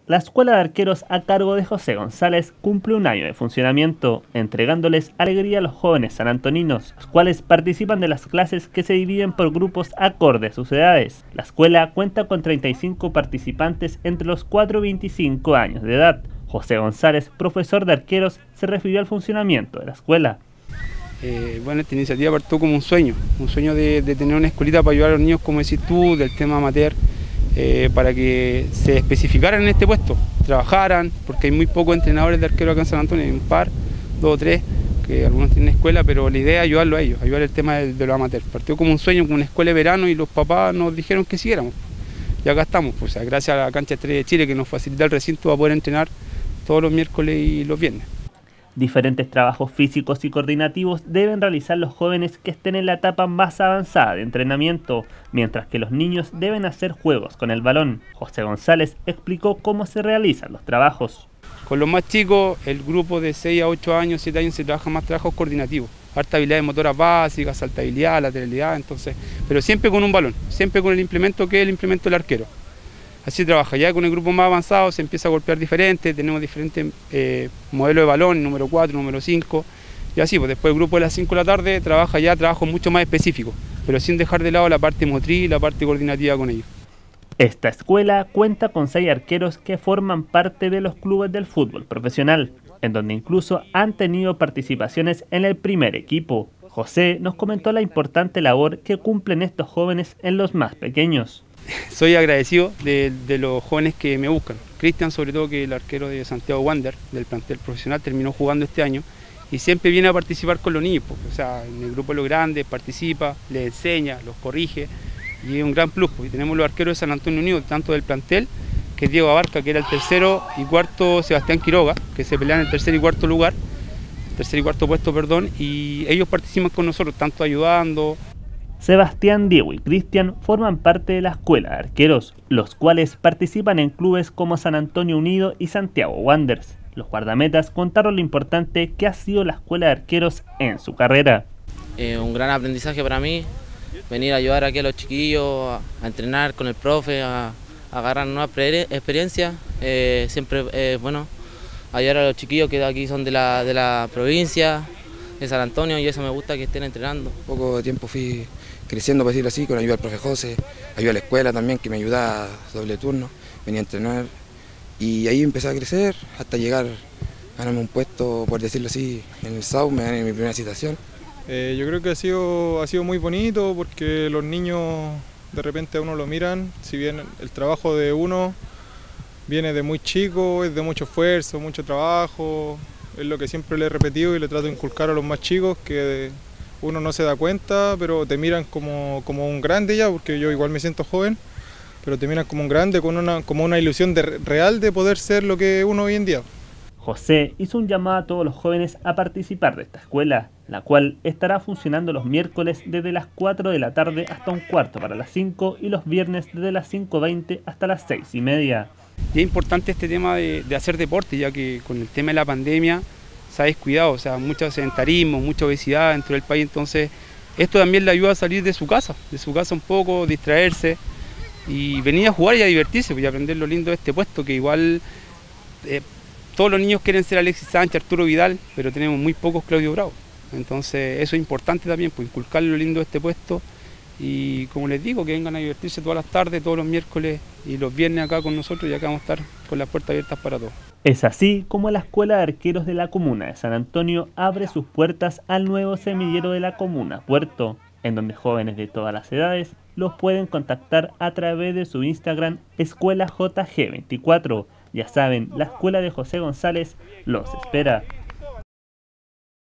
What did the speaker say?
La Escuela de Arqueros a cargo de José González cumple un año de funcionamiento, entregándoles alegría a los jóvenes sanantoninos, los cuales participan de las clases que se dividen por grupos acorde a sus edades. La escuela cuenta con 35 participantes entre los 4 y 25 años de edad. José González, profesor de arqueros, se refirió al funcionamiento de la escuela. Bueno, esta iniciativa partió como un sueño de tener una escuelita para ayudar a los niños, como decís tú, del tema amateur. Para que se especificaran en este puesto, trabajaran, porque hay muy pocos entrenadores de arquero acá en San Antonio, hay un par, 2 o 3, que algunos tienen escuela, pero la idea es ayudarlo a ellos, ayudar el tema de los amateurs. Partió como un sueño, como una escuela de verano y los papás nos dijeron que siguiéramos. Y acá estamos, pues, gracias a la cancha Estrella de Chile que nos facilita el recinto para poder entrenar todos los miércoles y los viernes. Diferentes trabajos físicos y coordinativos deben realizar los jóvenes que estén en la etapa más avanzada de entrenamiento, mientras que los niños deben hacer juegos con el balón. José González explicó cómo se realizan los trabajos. Con los más chicos, el grupo de 6 a 8 años, 7 años, se trabaja más trabajos coordinativos. Harta habilidades motoras básicas, saltabilidad, lateralidad, pero siempre con un balón, siempre con el implemento que es el implemento del arquero. Así trabaja. Ya con el grupo más avanzado se empieza a golpear diferente, tenemos diferentes modelos de balón, número 4, número 5, y así, pues después el grupo de las 5 de la tarde trabaja ya trabajos mucho más específicos, pero sin dejar de lado la parte motriz y la parte coordinativa con ellos. Esta escuela cuenta con 6 arqueros que forman parte de los clubes del fútbol profesional, en donde incluso han tenido participaciones en el primer equipo. José nos comentó la importante labor que cumplen estos jóvenes en los más pequeños. Soy agradecido de los jóvenes que me buscan. Cristian, sobre todo, que es el arquero de Santiago Wander, del plantel profesional, terminó jugando este año y siempre viene a participar con los niños. O sea, en el grupo de los grandes participa, les enseña, los corrige y es un gran plus. Y tenemos los arqueros de San Antonio Unido, tanto del plantel, que es Diego Abarca, que era el tercero y cuarto, Sebastián Quiroga, que se pelean el tercer y cuarto lugar, tercer y cuarto puesto, perdón, y ellos participan con nosotros, tanto ayudando. Sebastián, Diego y Cristian forman parte de la Escuela de Arqueros, los cuales participan en clubes como San Antonio Unido y Santiago Wanderers. Los guardametas contaron lo importante que ha sido la Escuela de Arqueros en su carrera. Un gran aprendizaje para mí, venir a ayudar aquí a los chiquillos, a entrenar con el profe, a agarrar nuevas experiencias. Siempre es bueno ayudar a los chiquillos que aquí son de la provincia de San Antonio, y eso me gusta que estén entrenando. Poco tiempo fui creciendo, por decirlo así, con ayuda del profe José, ayuda a la escuela también, que me ayudaba doble turno, venía a entrenar y ahí empecé a crecer hasta llegar a ganarme un puesto, por decirlo así, en el SAU, me gané mi primera citación. Yo creo que ha sido muy bonito porque los niños de repente a uno lo miran, si bien el trabajo de uno viene de muy chico, es de mucho esfuerzo, mucho trabajo, es lo que siempre le he repetido y le trato de inculcar a los más chicos, que uno no se da cuenta, pero te miran como un grande ya, porque yo igual me siento joven, pero te miran como un grande, como una ilusión real de poder ser lo que uno hoy en día. José hizo un llamado a todos los jóvenes a participar de esta escuela, la cual estará funcionando los miércoles desde las 4 de la tarde hasta un cuarto para las 5 y los viernes desde las 5:20 hasta las 6:30. Y es importante este tema de hacer deporte, ya que con el tema de la pandemia se ha descuidado, o sea, mucho sedentarismo, mucha obesidad dentro del país, entonces esto también le ayuda a salir de su casa un poco, distraerse y venir a jugar y a divertirse, y aprender lo lindo de este puesto, que igual todos los niños quieren ser Alexis Sánchez, Arturo Vidal, pero tenemos muy pocos Claudio Bravo, entonces eso es importante también, pues inculcar lo lindo de este puesto. Y como les digo, que vengan a divertirse todas las tardes, todos los miércoles y los viernes acá con nosotros, ya que vamos a estar con las puertas abiertas para todos. Es así como la Escuela de Arqueros de la Comuna de San Antonio abre sus puertas al nuevo semillero de la Comuna Puerto, en donde jóvenes de todas las edades los pueden contactar a través de su Instagram EscuelaJG24. Ya saben, la Escuela de José González los espera.